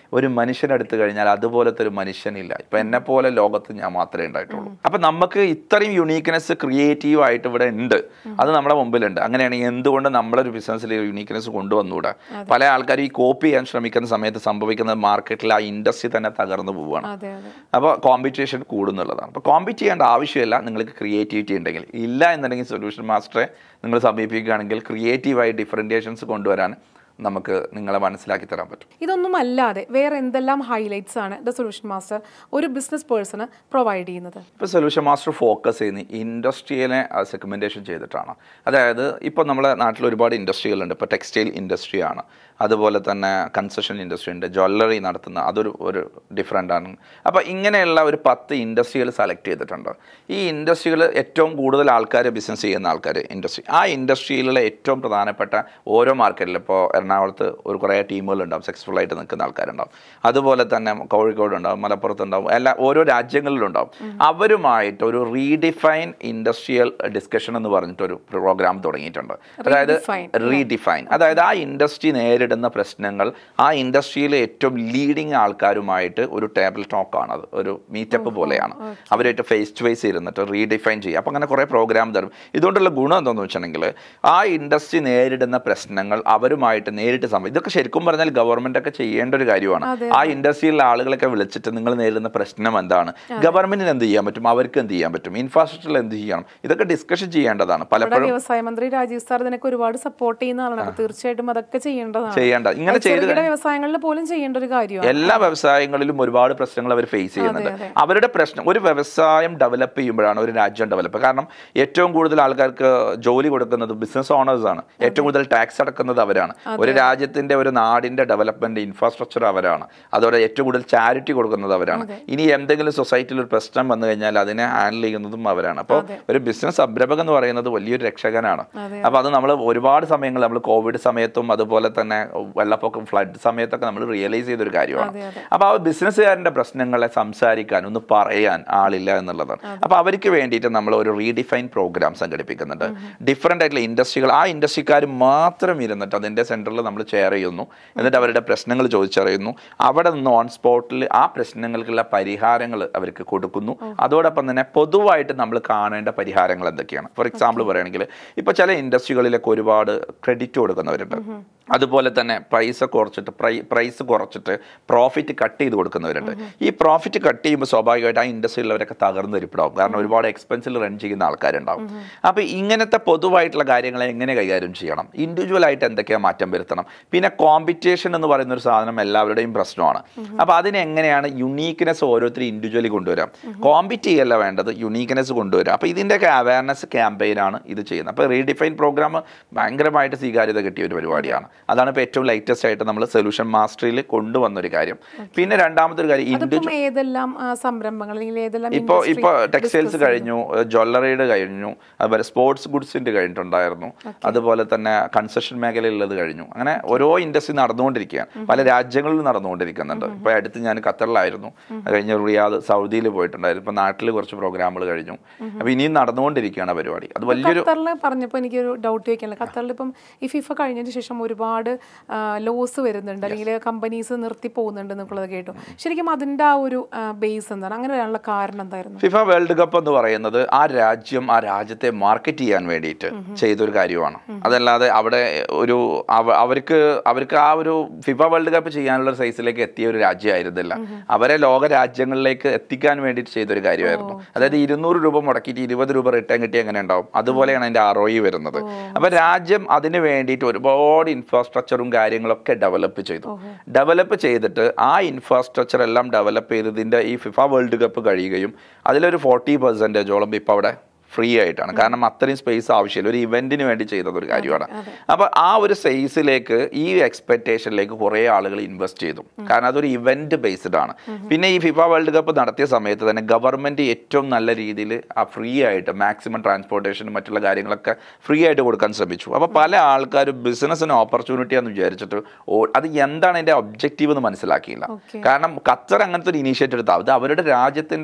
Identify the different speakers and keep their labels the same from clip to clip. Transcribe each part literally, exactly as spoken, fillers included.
Speaker 1: ഒരു മനുഷ്യനെടുത്തു കഴിഞ്ഞാൽ അതുപോലത്തെ ഒരു മനുഷ്യനില്ല. ഇപ്പം എന്നെ പോലെ ലോകത്ത് ഞാൻ മാത്രമേ ഉണ്ടായിട്ടുള്ളൂ. അപ്പം നമുക്ക് ഇത്രയും യുണീക്ക്നെസ് ക്രിയേറ്റീവ് ആയിട്ട് ഇവിടെ ഉണ്ട്, അത് നമ്മുടെ മുമ്പിലുണ്ട്. അങ്ങനെയാണെങ്കിൽ എന്തുകൊണ്ട് നമ്മളൊരു ബിസിനസ്സിൽ യുണീക്ക്നെസ് കൊണ്ടുവന്നുകൂടാ? പല ആൾക്കാരും ഈ കോപ്പി ചെയ്യാൻ ശ്രമിക്കുന്ന സമയത്ത് സംഭവിക്കുന്നത് മാർക്കറ്റിൽ ആ ഇൻഡസ്ട്രി തന്നെ തകർന്നു പോവുകയാണ്. അപ്പോൾ കോമ്പറ്റീഷൻ കൂടുന്നുള്ളതാണ്. അപ്പോൾ കോമ്പീറ്റ് ചെയ്യേണ്ട ആവശ്യമില്ല നിങ്ങൾക്ക് ക്രിയേറ്റിവിറ്റി ഉണ്ടെങ്കിൽ. ഇല്ല എന്നുണ്ടെങ്കിൽ സൊല്യൂഷൻ മാസ്റ്ററെ നിങ്ങൾ സമീപിക്കുകയാണെങ്കിൽ ക്രിയേറ്റീവായി ഡിഫറൻറ്റിയേഷൻസ് കൊണ്ടുവരാൻ നമുക്ക് നിങ്ങളെ മനസ്സിലാക്കി തരാൻ പറ്റും.
Speaker 2: ഇതൊന്നും അല്ലാതെ വേറെ എന്തെല്ലാം ഹൈലൈറ്റ്സ് ആണ് ദ സൊല്യൂഷൻ മാസ്റ്റർ ഒരു ബിസിനസ് പേഴ്സണ് പ്രൊവൈഡ് ചെയ്യുന്നത്?
Speaker 1: ഇപ്പോൾ സൊല്യൂഷൻ മാസ്റ്റർ ഫോക്കസ് ചെയ്യുന്ന ഇൻഡസ്ട്രിയിലെ സെഗ്മെൻറ്റേഷൻ ചെയ്തിട്ടാണ്. അതായത് ഇപ്പോൾ നമ്മുടെ നാട്ടിൽ ഒരുപാട് ഇൻഡസ്ട്രികളുണ്ട്. ഇപ്പോൾ ടെക്സ്റ്റൈൽ ഇൻഡസ്ട്രിയാണ്, അതുപോലെ തന്നെ കൺസ്ട്രക്ഷൻ ഇൻഡസ്ട്രി ഉണ്ട്, ജ്വല്ലറി നടത്തുന്ന അതൊരു ഒരു ഡിഫറെൻ്റ് ആണ്. അപ്പോൾ ഇങ്ങനെയുള്ള ഒരു പത്ത് ഇൻഡസ്ട്രികൾ സെലക്ട് ചെയ്തിട്ടുണ്ട്. ഈ ഇൻഡസ്ട്രികൾ ഏറ്റവും കൂടുതൽ ആൾക്കാർ ബിസിനസ് ചെയ്യുന്ന ആൾക്കാർ ഇൻഡസ്ട്രി, ആ ഇൻഡസ്ട്രിയിലുള്ള ഏറ്റവും പ്രധാനപ്പെട്ട ഓരോ മാർക്കറ്റിൽ ഇപ്പോൾ എറണാകുളത്ത് ഒരു കുറേ ടീമുകളുണ്ടാവും, സക്സസ്ഫുൾ ആയിട്ട് നിൽക്കുന്ന ആൾക്കാരുണ്ടാവും. അതുപോലെ തന്നെ കോഴിക്കോടുണ്ടാവും, മലപ്പുറത്തുണ്ടാവും, എല്ലാ ഓരോ രാജ്യങ്ങളിലുണ്ടാവും. അവരുമായിട്ട് ഒരു റീഡിഫൈൻ ഇൻഡസ്ട്രിയൽ ഡിസ്കഷൻ എന്ന് പറഞ്ഞിട്ടൊരു പ്രോഗ്രാം തുടങ്ങിയിട്ടുണ്ട്. അതായത് റീഡിഫൈൻ, അതായത് ആ ഇൻഡസ്ട്രി നേരിടുന്ന പ്രശ്നങ്ങൾ ആ ഇൻഡസ്ട്രിയിലെ ഏറ്റവും ലീഡിങ് ആൾക്കാരുമായിട്ട് ഒരു ടേബിൾ ടോക്കാണ്, അത് ഒരു മീറ്റപ്പ് പോലെയാണ്. അവരായിട്ട് ഫേസ് ടു ഫേസ് ഇരുന്നിട്ട് റീഡിഫൈൻ ചെയ്യുക. അപ്പോൾ അങ്ങനെ കുറേ പ്രോഗ്രാം തരും. ഇതുകൊണ്ടുള്ള ഗുണം എന്താണെന്ന് വെച്ചിട്ടുണ്ടെങ്കിൽ ആ ഇൻഡസ്ട്രി നേരിടുന്ന പ്രശ്നങ്ങൾ അവരുമായിട്ട് നേരിട്ട് സംഭവം. ഇതൊക്കെ ശരിക്കും പറഞ്ഞാൽ ഗവൺമെന്റ് ഒക്കെ ചെയ്യേണ്ട ഒരു കാര്യമാണ്. ആ ഇൻഡസ്ട്രിയിലെ ആളുകളൊക്കെ വിളിച്ചിട്ട് നിങ്ങൾ നേരിടുന്ന പ്രശ്നം എന്താണ്, ഗവൺമെന്റിന് എന്ത് ചെയ്യാൻ പറ്റും, അവർക്ക് എന്ത് ചെയ്യാൻ പറ്റും, ഇൻഫ്രാസ്ട്രക്ചറിൽ എന്ത് ചെയ്യണം, ഇതൊക്കെ ഡിസ്കഷൻ ചെയ്യേണ്ടതാണ്. പലപ്പോഴും
Speaker 2: വ്യവസായ മന്ത്രി രാജീവ് സാർ ഇതിനൊക്കെ ഒരുപാട് സപ്പോർട്ട് ചെയ്യുന്ന ആളാണ്. തീർച്ചയായിട്ടും അതൊക്കെ ചെയ്യേണ്ടതാണ്.
Speaker 1: ചെയ്യേണ്ട ഇങ്ങനെ ചെയ്ത്
Speaker 2: വ്യവസായങ്ങളിൽ പോലും ചെയ്യേണ്ട ഒരു കാര്യമാണ്.
Speaker 1: എല്ലാ വ്യവസായങ്ങളിലും ഒരുപാട് പ്രശ്നങ്ങൾ അവർ ഫേസ് ചെയ്യുന്നുണ്ട്. അവരുടെ പ്രശ്നം, ഒരു വ്യവസായം ഡെവലപ്പ് ചെയ്യുമ്പോഴാണ് ഒരു രാജ്യം ഡെവലപ്പ്. കാരണം ഏറ്റവും കൂടുതൽ ആൾക്കാർക്ക് ജോലി കൊടുക്കുന്നത് ബിസിനസ് ഓണേഴ്സ് ആണ്. ഏറ്റവും കൂടുതൽ ടാക്സ് അടക്കുന്നത് അവരാണ്. ഒരു രാജ്യത്തിന്റെ ഒരു നാടിന്റെ ഡെവലപ്മെന്റ് ഇൻഫ്രാസ്ട്രക്ചർ അവരാണ്. അതോടെ ഏറ്റവും കൂടുതൽ ചാരിറ്റി കൊടുക്കുന്നത് അവരാണ്. ഇനി എന്തെങ്കിലും സൊസൈറ്റിയിൽ ഒരു പ്രശ്നം വന്നു കഴിഞ്ഞാൽ അതിനെ ഹാൻഡിൽ ചെയ്യുന്നതും അവരാണ്. അപ്പോൾ ഒരു ബിസിനസ് സംരംഭകൻ എന്ന് പറയുന്നത് വലിയൊരു രക്ഷകനാണ്. അപ്പോൾ അത് നമ്മൾ ഒരുപാട് സമയങ്ങൾ നമ്മൾ കോവിഡ് സമയത്തും അതുപോലെ തന്നെ വെള്ളപ്പൊക്കം ഫ്ലഡ് സമയത്തൊക്കെ നമ്മൾ റിയലൈസ് ചെയ്തൊരു കാര്യമാണ്. അപ്പോൾ ആ ബിസിനസ്സുകാരൻ്റെ പ്രശ്നങ്ങളെ സംസാരിക്കാൻ ഒന്ന് പറയാൻ ആളില്ല എന്നുള്ളതാണ്. അപ്പോൾ അവർക്ക് വേണ്ടിയിട്ട് നമ്മൾ ഒരു റീഡിഫൈൻ പ്രോഗ്രാം സംഘടിപ്പിക്കുന്നുണ്ട്. ഡിഫറെൻ്റ് ആയിട്ടുള്ള ഇൻഡസ്ട്രികൾ, ആ ഇൻഡസ്ട്രിക്കാർ മാത്രം ഇരുന്നിട്ട് അതിൻ്റെ സെൻറ്ററിൽ നമ്മൾ ഷെയർ ചെയ്യുന്നു. എന്നിട്ട് അവരുടെ പ്രശ്നങ്ങൾ ചോദിച്ചറിയുന്നു. അവിടെ നിന്ന് ഓൺ സ്പോട്ടിൽ ആ പ്രശ്നങ്ങൾക്കുള്ള പരിഹാരങ്ങൾ അവർക്ക് കൊടുക്കുന്നു. അതോടൊപ്പം തന്നെ പൊതുവായിട്ട് നമ്മൾ കാണേണ്ട പരിഹാരങ്ങൾ എന്തൊക്കെയാണ്. ഫോർ എക്സാമ്പിൾ പറയുകയാണെങ്കിൽ ഇപ്പോൾ ചില ഇൻഡസ്ട്രികളിലൊക്കെ ഒരുപാട് ക്രെഡിറ്റ് കൊടുക്കുന്നവരുണ്ട്. അതുപോലെ തന്നെ പൈസ കുറച്ചിട്ട് പ്രൈ പ്രൈസ് കുറച്ചിട്ട് പ്രോഫിറ്റ് കട്ട് ചെയ്ത് കൊടുക്കുന്നവരുണ്ട്. ഈ പ്രോഫിറ്റ് കട്ട് ചെയ്യുമ്പോൾ സ്വാഭാവികമായിട്ട് ആ ഇൻഡസ്ട്രിയിലുള്ളവരൊക്കെ തകർന്ന് ഇരിപ്പിടാവും. കാരണം ഒരുപാട് എക്സ്പെൻസിൽ റൺ ചെയ്യുന്ന ആൾക്കാരുണ്ടാവും. അപ്പോൾ ഇങ്ങനത്തെ പൊതുവായിട്ടുള്ള കാര്യങ്ങളെ എങ്ങനെ കൈകാര്യം ചെയ്യണം, ഇൻഡിവിജ്വലായിട്ട് എന്തൊക്കെയാണ് മാറ്റം വരുത്തണം. പിന്നെ കോമ്പറ്റീഷൻ എന്ന് പറയുന്ന ഒരു സാധനം എല്ലാവരുടെയും പ്രശ്നമാണ്. അപ്പോൾ അതിനെങ്ങനെയാണ് യുണീക്ക്നെസ് ഓരോരുത്തരും ഇൻഡിവിജ്വലി കൊണ്ടുവരാം. കോമ്പീറ്റ് ചെയ്യല്ല വേണ്ടത്, യുണീക്ക്നെസ് കൊണ്ടുവരാം. അപ്പോൾ ഇതിൻ്റെയൊക്കെ അവയർനെസ് ക്യാമ്പയിനാണ് ഇത് ചെയ്യുന്നത്. അപ്പോൾ റീഡിഫൈൻ പ്രോഗ്രാം ഭയങ്കരമായിട്ട് സ്വീകാര്യത കിട്ടിയ ഒരു പരിപാടിയാണ്. അതാണ് ഇപ്പോൾ ഏറ്റവും ലേറ്റസ്റ്റ് ആയിട്ട് നമ്മൾ സൊല്യൂഷൻ മാസ്റ്ററിൽ കൊണ്ടുവന്നൊരു കാര്യം. പിന്നെ രണ്ടാമത്തെ ഒരു കാര്യം,
Speaker 2: ഏതെല്ലാം സംരംഭങ്ങൾ
Speaker 1: ഇപ്പോൾ ഇപ്പോൾ ടെക്സ്റ്റൈൽസ് കഴിഞ്ഞു, ജ്വല്ലറിയുടെ കഴിഞ്ഞു, അതുപോലെ സ്പോർട്സ് ഗുഡ്സിൻ്റെ കഴിഞ്ഞിട്ടുണ്ടായിരുന്നു, അതുപോലെ തന്നെ കൺസ്ട്രക്ഷൻ മേഖലയിലുള്ളത് കഴിഞ്ഞു. അങ്ങനെ ഓരോ ഇൻഡസ്ട്രി നടന്നുകൊണ്ടിരിക്കുകയാണ്. പല രാജ്യങ്ങളിലും നടന്നുകൊണ്ടിരിക്കുന്നുണ്ട്. ഇപ്പോൾ അടുത്ത് ഞാൻ ഖത്തറിലായിരുന്നു, കഴിഞ്ഞ റിയാദ് സൗദിയിൽ പോയിട്ടുണ്ടായിരുന്നു. ഇപ്പോൾ നാട്ടിൽ കുറച്ച് പ്രോഗ്രാമുകൾ കഴിഞ്ഞു. അപ്പോൾ ഇനിയും നടന്നുകൊണ്ടിരിക്കുകയാണ് പരിപാടി. അത് വലിയൊരു
Speaker 2: പറഞ്ഞപ്പോൾ എനിക്കൊരു ഡൗട്ട് ചോദിക്കാനുള്ളത്, ഖത്തറിൽ ഇപ്പം ഈ ഫിഫ കഴിഞ്ഞതിന് ശേഷം ഒരുപാട് ലോസ് വരുന്നുണ്ട്, അല്ലെങ്കിൽ കമ്പനീസ് നിർത്തി പോകുന്നുണ്ട് എന്നുള്ളത് കേട്ടു. ശരിക്കും അതിൻ്റെ ആ ഒരു ബേസ് എന്താണ്, അങ്ങനെ വരാനുള്ള കാരണം എന്തായിരുന്നു?
Speaker 1: ഫിഫ വേൾഡ് കപ്പ് എന്ന് പറയുന്നത് ആ രാജ്യം ആ രാജ്യത്തെ മാർക്കറ്റ് ചെയ്യാൻ വേണ്ടിയിട്ട് ചെയ്തൊരു കാര്യമാണ്. അതല്ലാതെ അവിടെ ഒരു അവർക്ക് അവർക്ക് ആ ഒരു ഫിഫ വേൾഡ് കപ്പ് ചെയ്യാനുള്ള സൈസിലേക്ക് എത്തിയ ഒരു രാജ്യമായിരുന്നില്ല. അവരെ ലോക രാജ്യങ്ങളിലേക്ക് എത്തിക്കാൻ വേണ്ടിയിട്ട് ചെയ്തൊരു കാര്യമായിരുന്നു. അതായത് ഇരുന്നൂറ് രൂപ മുടക്കിയിട്ട് ഇരുപത് രൂപ റിട്ടേൺ കിട്ടി എങ്ങനെ ഉണ്ടാവും, അതുപോലെയാണ് അതിൻ്റെ ആർ ഒ ഇ വരുന്നത്. അപ്പോൾ രാജ്യം അതിന് വേണ്ടിയിട്ട് ഒരുപാട് ഇൻഫ്രാസ്ട്രക്ചറും കാര്യങ്ങളൊക്കെ ഡെവലപ്പ് ചെയ്തു. ഡെവലപ്പ് ചെയ്തിട്ട് ആ ഇൻഫ്രാസ്ട്രക്ചർ എല്ലാം ഡെവലപ്പ് ചെയ്തതിൻ്റെ ഈ ഫിഫ വേൾഡ് കപ്പ് കഴിയുകയും അതിലൊരു ഫോർട്ടി പെർസെൻറ്റേജോളം ഇപ്പോൾ അവിടെ ഫ്രീ ആയിട്ടാണ്. കാരണം അത്രയും സ്പേസ് ആവശ്യമില്ല, ഒരു ഇവന്റിന് വേണ്ടി ചെയ്തതൊരു കാര്യമാണ്. അപ്പോൾ ആ ഒരു സൈസിലേക്ക് ഈ എക്സ്പെക്റ്റേഷനിലേക്ക് കുറേ ആളുകൾ ഇൻവെസ്റ്റ് ചെയ്തു. കാരണം അതൊരു ഇവന്റ് ബേസ്ഡ് ആണ്. പിന്നെ ഈ ഫിഫ വേൾഡ് കപ്പ് നടത്തിയ സമയത്ത് തന്നെ ഗവൺമെന്റ് ഏറ്റവും നല്ല രീതിയിൽ ആ ഫ്രീ ആയിട്ട് മാക്സിമം ട്രാൻസ്പോർട്ടേഷനും മറ്റുള്ള കാര്യങ്ങളൊക്കെ ഫ്രീ ആയിട്ട് കൊടുക്കാൻ ശ്രമിച്ചു. അപ്പോൾ പല ആൾക്കാരും ബിസിനസ്സിന് ഓപ്പർച്യൂണിറ്റി ആണെന്ന് വിചാരിച്ചിട്ട് അത് എന്താണ് അതിൻ്റെ ഒബ്ജക്റ്റീവ് എന്ന് മനസ്സിലാക്കിയില്ല. കാരണം ഖത്തർ അങ്ങനത്തെ ഒരു ഇനീഷ്യേറ്റീവ് എടുത്താൽ അത് അവരുടെ രാജ്യത്തിന്റെ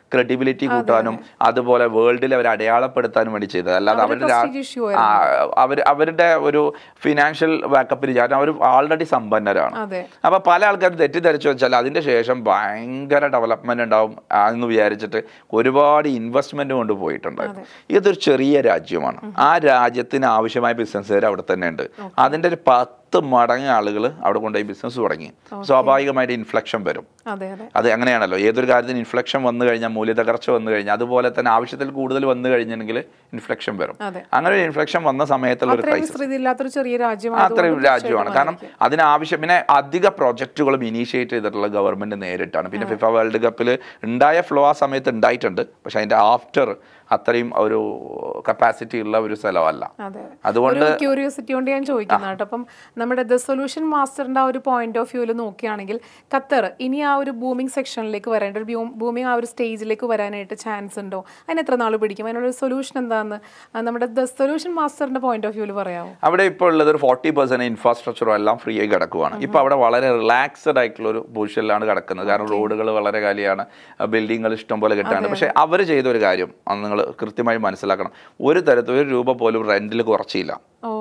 Speaker 1: ക്രെഡിബിലിറ്റി കൂട്ടാനും അതുപോലെ വേൾഡിൽ അവർ അടയാളപ്പെടുത്താനും വേണ്ടി ചെയ്തത്. അല്ലാതെ അവരുടെ അവർ അവരുടെ ഒരു ഫിനാൻഷ്യൽ ബാക്കപ്പിൽ അവർ ആൾറെഡി സമ്പന്നരാണ്. അപ്പൊ പല ആൾക്കാരും തെറ്റിദ്ധരിച്ചു വെച്ചാൽ അതിന്റെ ശേഷം ഭയങ്കര ഡെവലപ്മെന്റ് ഉണ്ടാവും എന്ന് വിചാരിച്ചിട്ട് ഒരുപാട് ഇൻവെസ്റ്റ്മെന്റ് കൊണ്ട് പോയിട്ടുണ്ടായിരുന്നു. ഇതൊരു ചെറിയ രാജ്യമാണ്. ആ രാജ്യത്തിന് ആവശ്യമായ ബിസിനസ്സുകാർ അവിടെ തന്നെ ഉണ്ട്. അതിന്റെ ഒരു പത്ത് മടങ്ങ് ആളുകൾ അവിടെ കൊണ്ടുപോയി ബിസിനസ് തുടങ്ങി. സ്വാഭാവികമായിട്ട് ഇൻഫ്ലക്ഷൻ വരും. അത് അങ്ങനെയാണല്ലോ, ഏതൊരു കാര്യത്തിന് ഇൻഫ്ലക്ഷൻ വന്നു കഴിഞ്ഞാൽ, മൂല്യതകർച്ച വന്നു കഴിഞ്ഞാൽ, അതുപോലെ തന്നെ ആവശ്യത്തിൽ കൂടുതൽ വന്നു കഴിഞ്ഞെങ്കിൽ ഇൻഫ്ലക്ഷൻ വരും. അങ്ങനെ ഒരു ഇൻഫ്ലക്ഷൻ വന്ന സമയത്തുള്ള ഒരു ക്രൈസിസ് അത്രയും രാജ്യമാണ്. കാരണം അതിനാവശ്യം പിന്നെ അധിക പ്രോജക്റ്റുകളും ഇനീഷ്യേറ്റ് ചെയ്തിട്ടുള്ള ഗവൺമെന്റ് നേരിട്ടാണ്. പിന്നെ ഫിഫ വേൾഡ് കപ്പിൽ ഉണ്ടായ ഫ്ലോ ആ സമയത്ത് ഉണ്ടായിട്ടുണ്ട്. പക്ഷെ അതിന്റെ ആഫ്റ്റർ അത്രയും ഒരു കപ്പാസിറ്റി ഉള്ള ഒരു സ്ഥലമല്ല.
Speaker 2: അതുകൊണ്ട് ക്യൂരിയോസിറ്റി കൊണ്ട് ഞാൻ ചോദിക്കുന്നതാണ്. അപ്പം നമ്മുടെ ദ സൊല്യൂഷൻ മാസ്റ്ററിന്റെ ആ ഒരു പോയിന്റ് ഓഫ് വ്യൂവിൽ നോക്കുകയാണെങ്കിൽ ഖത്തർ ഇനി ആ ഒരു ബൂമിംഗ് സെക്ഷനിലേക്ക് വരേണ്ട ഒരു ബൂമിംഗ് ആ ഒരു സ്റ്റേജിലേക്ക് വരാനായിട്ട് ചാൻസ് ഉണ്ടോ? അതിന് എത്ര നാൾ പിടിക്കും? അതിനുള്ള സൊല്യൂഷൻ എന്താണെന്ന് നമ്മുടെ ദ സൊല്യൂഷൻ മാസ്റ്ററിന്റെ പോയിന്റ് ഓഫ് വ്യൂവിൽ പറയാമോ?
Speaker 1: അവിടെ ഇപ്പോൾ ഉള്ളത് ഒരു ഫോർട്ടി പെർസെന്റ് ഇൻഫ്രാസ്ട്രക്ചറും എല്ലാം ഫ്രീ ആയി കിടക്കുവാണ്. ഇപ്പൊ അവിടെ വളരെ റിലാക്സ്ഡ് ആയിട്ടുള്ള ഒരു പൊസിഷനിലാണ് കിടക്കുന്നത്. കാരണം റോഡുകൾ വളരെ കാലിയാണ്, ബിൽഡിങ്ങുകൾ ഇഷ്ടം പോലെ കിട്ടാണ്. പക്ഷെ അവർ ചെയ്ത ഒരു കാര്യം നിങ്ങൾ കൃത്യമായി മനസ്സിലാക്കണം, ഒരു തരത്തിൽ ഒരു രൂപ പോലും റെന്റിൽ കുറച്ചില്ല.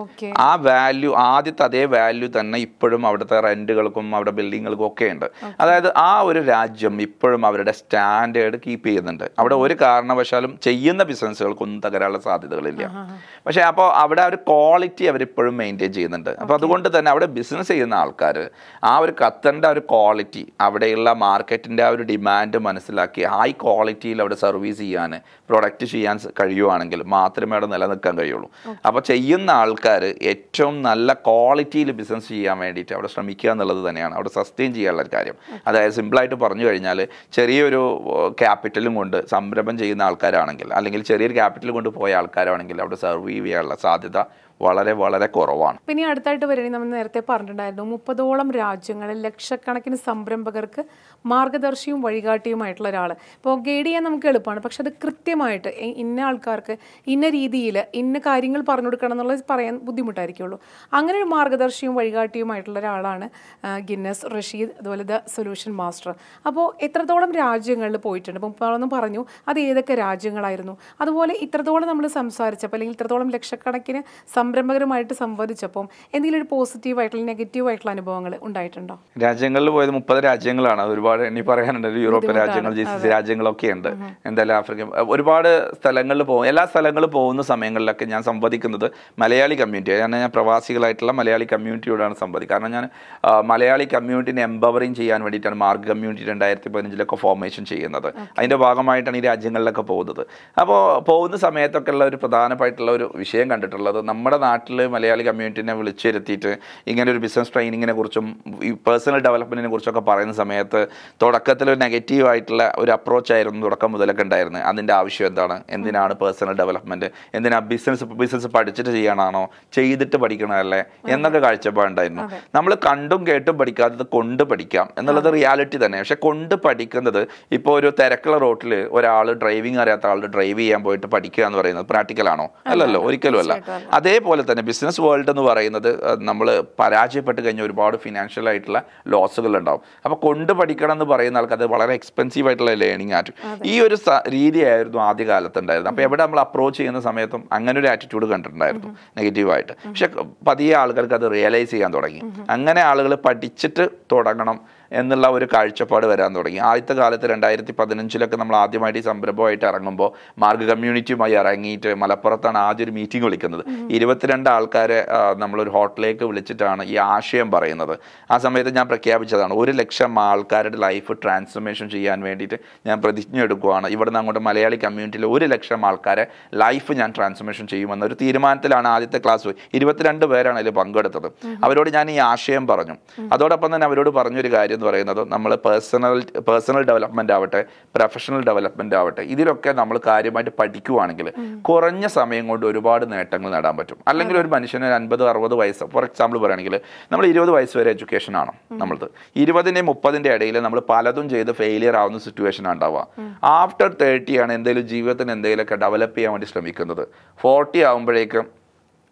Speaker 1: ആ വാല്യൂ ആദ്യത്തെ അതേ വാല്യൂ തന്നെ ഇപ്പോഴും അവിടുത്തെ റെന്റുകൾക്കും അവിടെ ബിൽഡിങ്ങുകൾക്കും ഒക്കെ ഉണ്ട്. അതായത് ആ ഒരു രാജ്യം ഇപ്പോഴും അവരുടെ സ്റ്റാൻഡേർഡ് കീപ്പ് ചെയ്യുന്നുണ്ട്. അവിടെ ഒരു കാരണവശാലും ചെയ്യുന്ന ബിസിനസ്സുകൾക്കൊന്നും തകരാനുള്ള സാധ്യതകളില്ല. പക്ഷെ അപ്പോൾ അവിടെ ഒരു ക്വാളിറ്റി അവരിപ്പോഴും മെയിൻറ്റെയിൻ ചെയ്യുന്നുണ്ട്. അപ്പോൾ അതുകൊണ്ട് തന്നെ അവിടെ ബിസിനസ് ചെയ്യുന്ന ആൾക്കാർ ആ ഒരു ഖത്തറിൻ്റെ ഒരു ക്വാളിറ്റി, അവിടെയുള്ള മാർക്കറ്റിൻ്റെ ആ ഒരു ഡിമാൻഡ് മനസ്സിലാക്കി ഹൈ ക്വാളിറ്റിയിൽ അവിടെ സർവീസ് ചെയ്യാൻ, പ്രൊഡക്റ്റ് ചെയ്യാൻ കഴിയുവാണെങ്കിൽ മാത്രമേ അവിടെ നിലനിൽക്കാൻ കഴിയുള്ളൂ. അപ്പോൾ ചെയ്യുന്ന ആൾക്കാർ ഏറ്റവും നല്ല ക്വാളിറ്റിയിൽ ബിസിനസ് ചെയ്യാൻ വേണ്ടിയിട്ട് അവിടെ ശ്രമിക്കുക എന്നുള്ളത് തന്നെയാണ് അവിടെ സസ്റ്റെയിൻ ചെയ്യാനുള്ള ഒരു കാര്യം. അതായത് സിമ്പിളായിട്ട് പറഞ്ഞു കഴിഞ്ഞാൽ ചെറിയൊരു ക്യാപിറ്റലും കൊണ്ട് സംരംഭം ചെയ്യുന്ന ആൾക്കാരാണെങ്കിൽ, അല്ലെങ്കിൽ ചെറിയൊരു ക്യാപിറ്റൽ കൊണ്ട് പോയ ആൾക്കാരാണെങ്കിൽ അവിടെ സർവൈവ് ചെയ്യാനുള്ള സാധ്യത വളരെ വളരെ കുറവാണ്.
Speaker 2: പിന്നെ അടുത്തായിട്ട് വരികയാണെങ്കിൽ നമ്മൾ നേരത്തെ പറഞ്ഞിട്ടുണ്ടായിരുന്നു മുപ്പതോളം രാജ്യങ്ങളിൽ ലക്ഷക്കണക്കിന് സംരംഭകർക്ക് മാർഗദർശിയും വഴികാട്ടിയുമായിട്ടുള്ള ഒരാൾ. ഇപ്പോൾ ഗൈഡ് ചെയ്യാൻ നമുക്ക് എളുപ്പമാണ്, പക്ഷെ അത് കൃത്യമായിട്ട് ഇന്ന ആൾക്കാർക്ക് ഇന്ന രീതിയിൽ ഇന്ന കാര്യങ്ങൾ പറഞ്ഞു കൊടുക്കണം എന്നുള്ളത് പറയാൻ ബുദ്ധിമുട്ടായിരിക്കുള്ളൂ. അങ്ങനെ ഒരു മാർഗദർശിയും വഴികാട്ടിയുമായിട്ടുള്ള ഒരാളാണ് ഗിന്നസ് റഷീദ്, അതുപോലെ ദ സൊല്യൂഷൻ മാസ്റ്റർ. അപ്പോൾ എത്രത്തോളം രാജ്യങ്ങളിൽ പോയിട്ടുണ്ട്? ഇപ്പോൾ മുപ്പതോളം പറഞ്ഞു, അത് ഏതൊക്കെ രാജ്യങ്ങളായിരുന്നു? അതുപോലെ ഇത്രത്തോളം നമ്മൾ സംസാരിച്ചപ്പോൾ അല്ലെങ്കിൽ ഇത്രത്തോളം ലക്ഷക്കണക്കിന് സംരംഭകരുമായിട്ട് സംവദിച്ചപ്പം എന്തെങ്കിലും ഒരു പോസിറ്റീവ് ആയിട്ടുള്ള നെഗറ്റീവ് ആയിട്ടുള്ള അനുഭവങ്ങൾ ഉണ്ടായിട്ടുണ്ടോ?
Speaker 1: രാജ്യങ്ങളിൽ പോയത് മുപ്പത് രാജ്യങ്ങളാണ്. ഒരുപാട് എണ്ണി പറയാനുണ്ട്. യൂറോപ്യൻ രാജ്യങ്ങൾ, ജി സി സി രാജ്യങ്ങളൊക്കെ ഉണ്ട്. എന്തായാലും ആഫ്രിക്ക ഒരുപാട് സ്ഥലങ്ങളിൽ പോകും. എല്ലാ സ്ഥലങ്ങളിൽ പോകുന്ന സമയങ്ങളിലൊക്കെ ഞാൻ സംവദിക്കുന്നത് മലയാളി കമ്മ്യൂണിറ്റി, ഞാൻ ഞാൻ പ്രവാസികളായിട്ടുള്ള മലയാളി കമ്മ്യൂണിറ്റിയോടാണ് സംവദിക്കുക. കാരണം ഞാൻ മലയാളി കമ്മ്യൂണിറ്റിനെ എംപവറിങ് ചെയ്യാൻ വേണ്ടിയിട്ടാണ് മാർഗ് കമ്മ്യൂണിറ്റി രണ്ടായിരത്തി പതിനഞ്ചിലൊക്കെ ഫോർമേഷൻ ചെയ്യുന്നത്. അതിൻ്റെ ഭാഗമായിട്ടാണ് ഈ രാജ്യങ്ങളിലൊക്കെ പോകുന്നത്. അപ്പോൾ പോകുന്ന സമയത്തൊക്കെ ഉള്ള ഒരു പ്രധാനമായിട്ടുള്ള ഒരു വിഷയം കണ്ടിട്ടുള്ളത്, നമ്മുടെ നാട്ടിൽ മലയാളി കമ്മ്യൂണിറ്റിനെ വിളിച്ചിരുത്തിയിട്ട് ഇങ്ങനെ ഒരു ബിസിനസ് ട്രെയിനിങ്ങിനെ കുറിച്ചും ഈ പേഴ്സണൽ ഡെവലപ്മെൻറ്റിനെ കുറിച്ചൊക്കെ പറയുന്ന സമയത്ത് തുടക്കത്തിൽ ഒരു നെഗറ്റീവ് ആയിട്ടുള്ള ഒരു അപ്രോച്ച് ആയിരുന്നു തുടക്കം മുതലൊക്കെ ഉണ്ടായിരുന്നത്. അതിൻ്റെ ആവശ്യം എന്താണ്, എന്തിനാണ് പേഴ്സണൽ ഡെവലപ്മെൻറ്റ്, എന്തിനാ ബിസിനസ് ബിസിനസ് പഠിച്ചിട്ട് ചെയ്യാനാണോ, ചെയ്തിട്ട് പഠിക്കണമല്ലേ എന്നൊക്കെ കാഴ്ചപ്പാടുണ്ടായിരുന്നു. നമ്മൾ കണ്ടും കേട്ടും പഠിക്കാത്തത് കൊണ്ട് പഠിക്കാം എന്നുള്ളത് റിയാലിറ്റി തന്നെ. പക്ഷെ കൊണ്ട് പഠിക്കുന്നത് ഇപ്പോൾ ഒരു തിരക്കുള്ള റോട്ടിൽ ഒരാൾ ഡ്രൈവിംഗ് അറിയാത്ത ആളുടെ ഡ്രൈവ് ചെയ്യാൻ പോയിട്ട് പഠിക്കുക എന്ന് പറയുന്നത് പ്രാക്ടിക്കലാണോ? അല്ലല്ലോ, ഒരിക്കലും അല്ല. അതേപോലെ തന്നെ ബിസിനസ് വേൾഡ് എന്ന് പറയുന്നത് നമ്മൾ പരാജയപ്പെട്ട് കഴിഞ്ഞാൽ ഒരുപാട് ഫിനാൻഷ്യൽ ആയിട്ടുള്ള ലോസുകൾ ഉണ്ടാവും. അപ്പോൾ കൊണ്ട് പഠിക്കണം എന്ന് പറയുന്ന ആൾക്ക് അത് വളരെ എക്സ്പെൻസീവ് ആയിട്ടുള്ള ലേണിംഗ് ആയിട്ട് ഈ ഒരു രീതിയായിരുന്നു ആദ്യകാലത്ത് ഉണ്ടായിരുന്നത്. അപ്പോൾ എവിടെ നമ്മൾ അപ്രോച്ച് ചെയ്യുന്ന സമയത്തും അങ്ങനെ ഒരു ആറ്റിറ്റ്യൂഡ് കണ്ടിട്ടുണ്ടായിരുന്നു നെഗറ്റീവായിട്ട്. പക്ഷെ പതിയെ ആൾക്കാർക്ക് അത് റിയലൈസ് ചെയ്യാൻ തുടങ്ങി. അങ്ങനെ ആളുകൾ പഠിച്ചിട്ട് തുടങ്ങണം എന്നുള്ള ഒരു കാഴ്ചപ്പാട് വരാൻ തുടങ്ങി. ആദ്യത്തെ കാലത്ത് രണ്ടായിരത്തി പതിനഞ്ചിലൊക്കെ നമ്മൾ ആദ്യമായിട്ട് ഈ സംരംഭമായിട്ട് ഇറങ്ങുമ്പോൾ മാർഗ് കമ്മ്യൂണിറ്റിയുമായി ഇറങ്ങിയിട്ട് മലപ്പുറത്താണ് ആദ്യം ഒരു മീറ്റിംഗ് വിളിക്കുന്നത്. ഇരുപത്തിരണ്ട് ആൾക്കാരെ നമ്മളൊരു ഹോട്ടലിലേക്ക് വിളിച്ചിട്ടാണ് ഈ ആശയം പറയുന്നത്. ആ സമയത്ത് ഞാൻ പ്രഖ്യാപിച്ചതാണ്, ഒരു ലക്ഷം ആൾക്കാരുടെ ലൈഫ് ട്രാൻസ്ഫോർമേഷൻ ചെയ്യാൻ വേണ്ടിയിട്ട് ഞാൻ പ്രതിജ്ഞ എടുക്കുകയാണ്. ഇവിടുന്ന് അങ്ങോട്ട് മലയാളി കമ്മ്യൂണിറ്റിയിൽ ഒരു ലക്ഷം ആൾക്കാരെ ലൈഫ് ഞാൻ ട്രാൻസ്ഫോർമേഷൻ ചെയ്യുമെന്ന ഒരു തീരുമാനത്തിലാണ് ആദ്യത്തെ ക്ലാസ്. ഇരുപത്തിരണ്ട് പേരാണ് അതിൽ പങ്കെടുത്തത്. അവരോട് ഞാൻ ഈ ആശയം പറഞ്ഞു. അതോടൊപ്പം തന്നെ അവരോട് പറഞ്ഞൊരു കാര്യം എന്ന് പറയുന്നത്, നമ്മൾ പേഴ്സണൽ പേഴ്സണൽ ഡെവലപ്മെന്റ് ആവട്ടെ, പ്രൊഫഷണൽ ഡെവലപ്മെന്റ് ആവട്ടെ, ഇതിലൊക്കെ നമ്മൾ കാര്യമായിട്ട് പഠിക്കുവാണെങ്കിൽ കുറഞ്ഞ സമയം കൊണ്ട് ഒരുപാട് നേട്ടങ്ങൾ നേടാൻ പറ്റും. അല്ലെങ്കിൽ ഒരു മനുഷ്യന് ഒരു അൻപത് അറുപത് വയസ്സ് ഫോർ എക്സാമ്പിൾ പറയുകയാണെങ്കിൽ നമ്മൾ ഇരുപത് വയസ്സ് വരെ എഡ്യൂക്കേഷൻ ആണ് നമ്മളത്. ഇരുപതിൻ്റെയും മുപ്പതിൻ്റെ ഇടയിൽ നമ്മൾ പലതും ചെയ്ത് ഫെയിലിയർ ആവുന്ന സിറ്റുവേഷൻ ഉണ്ടാവുക. ആഫ്റ്റർ തേർട്ടി ആണ് എന്തെങ്കിലും ജീവിതത്തിന് എന്തെങ്കിലുമൊക്കെ ഡെവലപ്പ് ചെയ്യാൻ വേണ്ടി ശ്രമിക്കുന്നത്. ഫോർട്ടി ആകുമ്പോഴേക്കും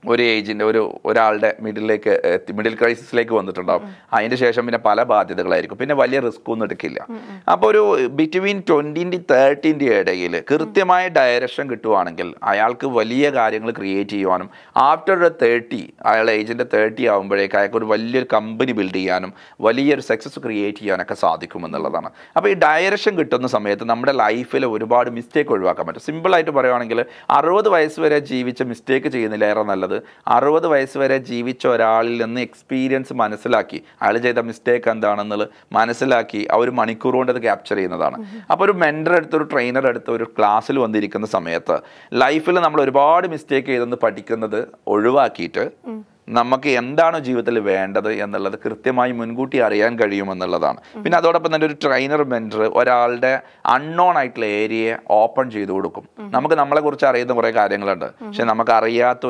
Speaker 1: ഒരു ഏജിൻ്റെ ഒരു ഒരാളുടെ മിഡിലേക്ക് എത്തി മിഡിൽ ക്രൈസിസിലേക്ക് വന്നിട്ടുണ്ടാവും. അതിന് ശേഷം പിന്നെ പല ബാധ്യതകളായിരിക്കും, പിന്നെ വലിയ റിസ്ക് ഒന്നും എടുക്കില്ല. അപ്പോൾ ഒരു ബിറ്റ്വീൻ ട്വൻറ്റിൻ്റെ തേർട്ടീൻ്റെ ഇടയിൽ കൃത്യമായ ഡയറക്ഷൻ കിട്ടുവാണെങ്കിൽ അയാൾക്ക് വലിയ കാര്യങ്ങൾ ക്രിയേറ്റ് ചെയ്യുവാനും ആഫ്റ്റർ എ തേർട്ടി അയാളുടെ ഏജിൻ്റെ തേർട്ടി ആകുമ്പോഴേക്ക് അയാൾക്ക് ഒരു വലിയൊരു കമ്പനി ബിൽഡ് ചെയ്യാനും വലിയൊരു സക്സസ് ക്രിയേറ്റ് ചെയ്യാനൊക്കെ സാധിക്കുമെന്നുള്ളതാണ്. അപ്പോൾ ഈ ഡയറക്ഷൻ കിട്ടുന്ന സമയത്ത് നമ്മുടെ ലൈഫിൽ ഒരുപാട് മിസ്റ്റേക്ക് ഒഴിവാക്കാൻ പറ്റും. സിമ്പിളായിട്ട് പറയുവാണെങ്കിൽ അറുപത് വയസ്സ് വരെ ജീവിച്ച മിസ്റ്റേക്ക് ചെയ്യുന്നില്ലേറെ നല്ലത് അറുപത് വയസ്സ് വരെ ജീവിച്ച ഒരാളിൽ നിന്ന് എക്സ്പീരിയൻസ് മനസ്സിലാക്കി അയാൾ ചെയ്ത മിസ്റ്റേക്ക് എന്താണെന്നുള്ളത് മനസ്സിലാക്കി ആ ഒരു മണിക്കൂർ കൊണ്ട് അത് ക്യാപ്ചർ ചെയ്യുന്നതാണ്. അപ്പോൾ ഒരു മെൻറ്റർ എടുത്ത് ഒരു ട്രെയിനർ എടുത്ത് ഒരു ക്ലാസ്സിൽ വന്നിരിക്കുന്ന സമയത്ത് ലൈഫിൽ നമ്മൾ ഒരുപാട് മിസ്റ്റേക്ക് ചെയ്തെന്ന് പഠിക്കുന്നത് ഒഴിവാക്കിയിട്ട് നമുക്ക് എന്താണോ ജീവിതത്തിൽ വേണ്ടത് എന്നുള്ളത് കൃത്യമായി മുൻകൂട്ടി അറിയാൻ കഴിയുമെന്നുള്ളതാണ്. പിന്നെ അതോടൊപ്പം തന്നെ ഒരു ട്രെയിനർ മെൻറ്റർ ഒരാളുടെ അൺനോൺ ആയിട്ടുള്ള ഏരിയയെ ഓപ്പൺ ചെയ്തു കൊടുക്കും. നമുക്ക് നമ്മളെക്കുറിച്ച് അറിയുന്ന കുറേ കാര്യങ്ങളുണ്ട്, പക്ഷെ നമുക്ക് അറിയാത്ത